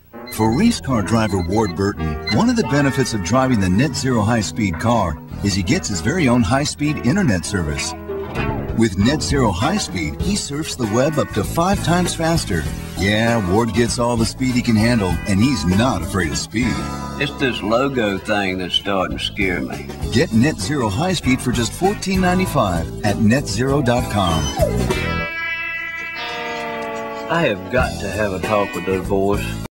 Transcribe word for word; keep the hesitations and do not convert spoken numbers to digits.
For race car driver Ward Burton, one of the benefits of driving the NetZero high-speed car is he gets his very own high-speed internet service. With NetZero High Speed, he surfs the web up to five times faster. Yeah, Ward gets all the speed he can handle, and he's not afraid of speed. It's this logo thing that's starting to scare me. Get NetZero High Speed for just fourteen ninety-five at net zero dot com. I have got to have a talk with those boys.